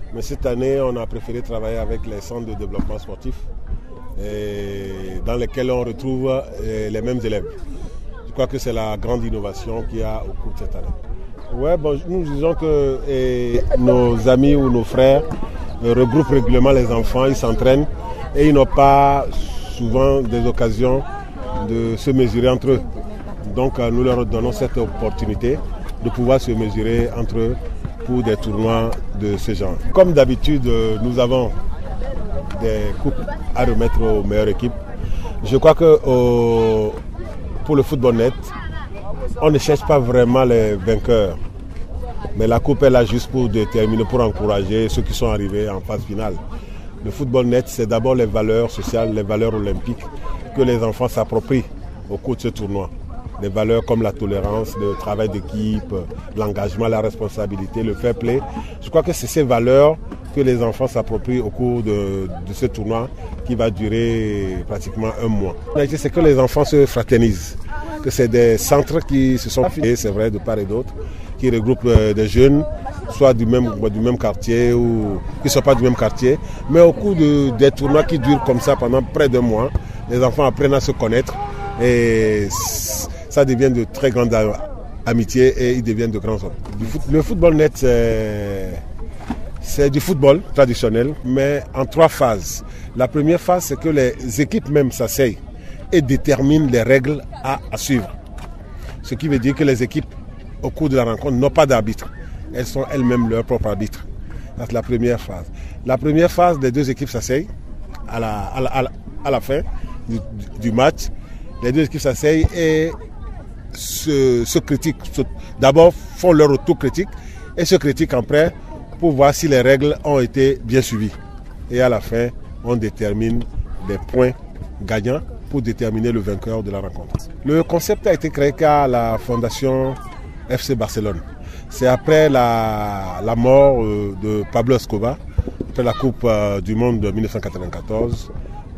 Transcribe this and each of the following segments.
Mais cette année, on a préféré travailler avec les centres de développement sportif dans lesquels on retrouve les mêmes élèves. Je crois que c'est la grande innovation qu'il y a au cours de cette année. Ouais, bon, nous disons que nos amis ou nos frères regroupent régulièrement les enfants, ils s'entraînent et ils n'ont pas souvent des occasions de se mesurer entre eux. Donc nous leur donnons cette opportunité de pouvoir se mesurer entre eux pour des tournois de ce genre. Comme d'habitude, nous avons des coupes à remettre aux meilleures équipes. Je crois que pour le football net, on ne cherche pas vraiment les vainqueurs. Mais la coupe est là juste pour déterminer, pour encourager ceux qui sont arrivés en phase finale. Le football net, c'est d'abord les valeurs sociales, les valeurs olympiques que les enfants s'approprient au cours de ce tournoi. Des valeurs comme la tolérance, le travail d'équipe, l'engagement, la responsabilité, le fair play. Je crois que c'est ces valeurs que les enfants s'approprient au cours de ce tournoi qui va durer pratiquement un mois. C'est que les enfants se fraternisent, que c'est des centres qui se sont créés, c'est vrai, de part et d'autre, qui regroupent des jeunes, soit du même quartier ou qui ne sont pas du même quartier. Mais au cours des tournois qui durent comme ça pendant près d'un mois, les enfants apprennent à se connaître et ça devient de très grandes amitiés et ils deviennent de grands hommes. Le football net, c'est du football traditionnel, mais en 3 phases. La première phase, c'est que les équipes même s'asseyent et déterminent les règles à suivre. Ce qui veut dire que les équipes, au cours de la rencontre, n'ont pas d'arbitre. Elles sont elles-mêmes leur propre arbitre. C'est la première phase. La première phase, les 2 équipes s'asseyent à la fin du match. Les 2 équipes s'asseyent et se critiquent. D'abord, font leur autocritique et se critiquent après pour voir si les règles ont été bien suivies. Et à la fin, on détermine des points gagnants pour déterminer le vainqueur de la rencontre. Le concept a été créé par la fondation FC Barcelone. C'est après la mort de Pablo Escobar, après la Coupe du Monde de 1994.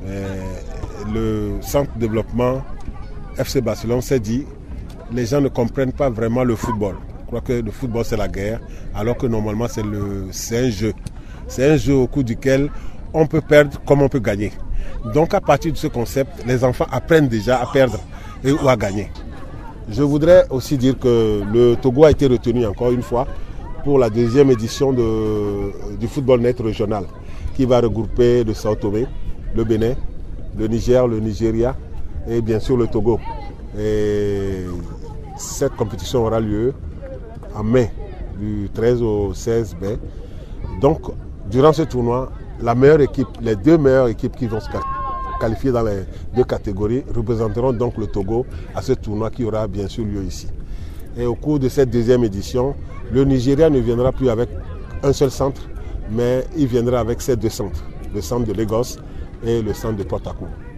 Le centre de développement FC Barcelone s'est dit les gens ne comprennent pas vraiment le football. Je crois que le football c'est la guerre, alors que normalement c'est un jeu. C'est un jeu au cours duquel on peut perdre comme on peut gagner. Donc à partir de ce concept, les enfants apprennent déjà à perdre ou à gagner. Je voudrais aussi dire que le Togo a été retenu encore une fois pour la 2e édition du football net régional qui va regrouper le Sao Tomé, le Bénin, le Niger, le Nigeria et bien sûr le Togo. Et cette compétition aura lieu en mai, du 13 au 16 mai. Donc, durant ce tournoi, la meilleure équipe, les 2 meilleures équipes qui vont se qualifier dans les 2 catégories représenteront donc le Togo à ce tournoi qui aura bien sûr lieu ici. Et au cours de cette 2e édition, le Nigeria ne viendra plus avec un seul centre, mais il viendra avec ces 2 centres, le centre de Lagos et le centre de Port Harcourt.